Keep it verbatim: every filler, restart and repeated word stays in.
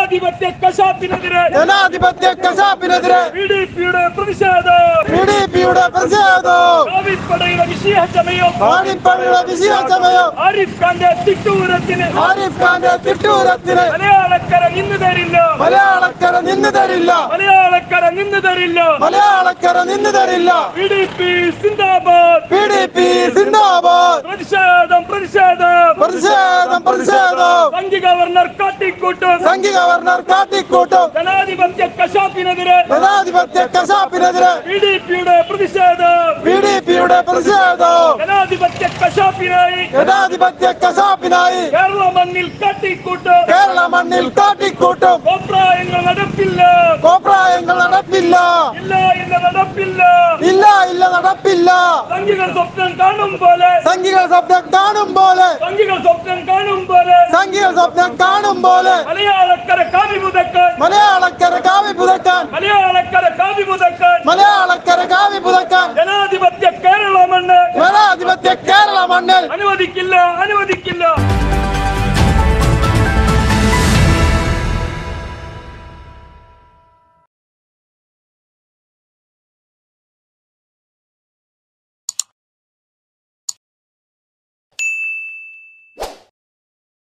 ജനാധിപത്യ കശാപ്പിനെതിരെ ജനാധിപത്യ കശാപ്പിനെതിരെ ബി ഡി പിയുടെ പ്രതിഷേധം ബി ഡി പിയുടെ പ്രതിഷേധം കാവിപ്പടയുടെ വിഷയ സമയം കാവിപ്പടയുടെ വിഷയ സമയം ആരിഫ് ഖാന്റെ തിട്ടൂരത്തിന് ആരിഫ് ഖാന്റെ തിട്ടൂരത്തിന് മലയാളക്കര നിന്ന് തരില്ല മലയാളക്കര നിന്ന് തരില്ല മലയാളക്കര നിന്ന് തരില്ല മലയാളക്കര നിന്ന് തരില്ല ബി ഡി പി സിന്ദാബാദ് ബി ഡി പി സിന്ദാബാദ് പ്രതിഷേധം പ്രതിഷേധം പ്രതിഷേധം പ്രതിഷേധം സംഘി ഗവർണർ കാട്ടിക്കൂട്ടും സംഘി ഗവർണർ കാട്ടിക്കൂട്ടും ജനാധിപത്യ കശാപ്പിനെതിരെ ജനാധിപത്യ കശാപ്പിനെതിരെ ബി ഡി പിയുടെ പ്രതിഷേധം ബി ഡി പിയുടെ പ്രതിഷേധം ജനാധിപത്യ കശാപ്പിനായി ജനാധിപത്യ കശാപ്പിനായി കേരള മണ്ണിൽ കാട്ടിക്കൂട്ടും കേരള മണ്ണിൽ കാട്ടിക്കൂട്ടും കോപ്രായങ്ങൾ നടപ്പില്ല കോപ്രായങ്ങൾ നടപ്പില്ല ഇല്ല ഇല്ല നടപ്പില്ല ഇല്ല ഇല്ല നടപ്പില്ല സംഘികൾ സ്വപ്നം കാണും പോലെ സംഘികൾ സ്വപ്നം കാണും പോലെ സംഘികൾ സ്വപ്നം കാണും പോലെ സംഘികൾ സ്വപ്നം കാണും പോലെ മലയാളക്കര കാവി പുതക്കാൻ മലയാളക്കര കാവി പുതക്കാൻ മലയാളക്കര കാവി പുതക്കാൻ മലയാളക്കര കാവി പുതക്കാൻ ജനാധിപത്യ കേരള മണ്ണ് ജനാധിപത്യ കേരള മണ്ണിൽ അനുവദിക്കില്ല അനുവദിക്കില്ല